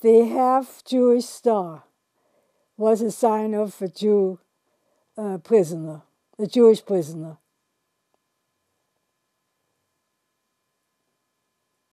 The half-Jewish star was a sign of a Jew prisoner, a Jewish prisoner.